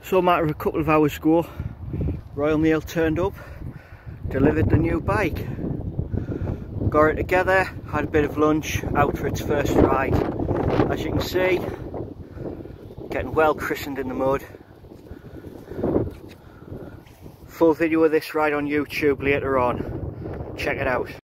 So a matter of a couple of hours ago, Royal Mail turned up, delivered the new bike. Got it together, had a bit of lunch, out for its first ride. As you can see, getting well christened in the mud. Full video of this ride on YouTube later on. Check it out.